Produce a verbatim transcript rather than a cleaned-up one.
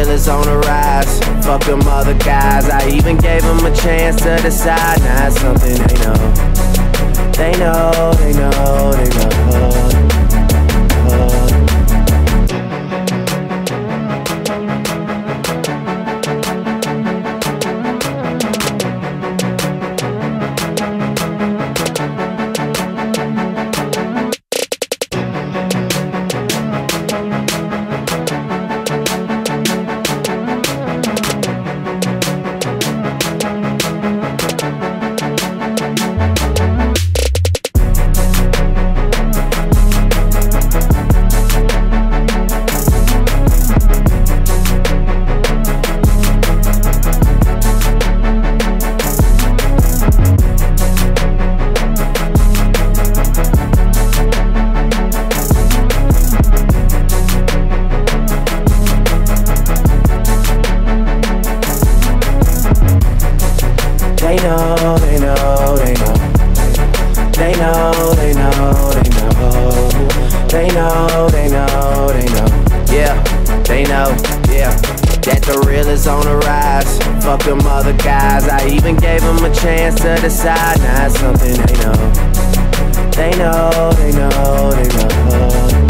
real is on the rise. Fuck them other guys, I even gave them a chance to decide. Now it's something they know. They know, they know, they know. They know, they know, they know. They know, they know, they know. They know, they know, they know. Yeah, they know, yeah. That the real is on the rise. Fuck them other guys, I even gave them a chance to decide. Now it's something they know. They know, they know, they know.